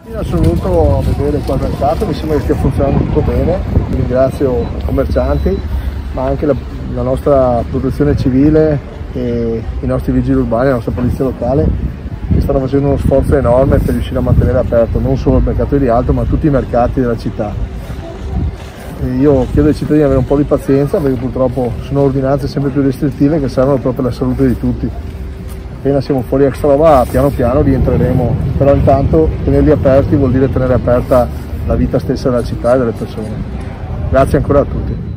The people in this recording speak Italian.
Sono venuto a vedere qua il mercato, mi sembra che stia funzionando tutto bene, ringrazio i commercianti, ma anche la nostra protezione civile e i nostri vigili urbani, la nostra polizia locale, che stanno facendo uno sforzo enorme per riuscire a mantenere aperto non solo il mercato di Rialto, ma tutti i mercati della città. E io chiedo ai cittadini di avere un po' di pazienza, perché purtroppo sono ordinanze sempre più restrittive che servono proprio per la salute di tutti. Appena siamo fuori extra roba, piano piano rientreremo, però intanto tenerli aperti vuol dire tenere aperta la vita stessa della città e delle persone. Grazie ancora a tutti.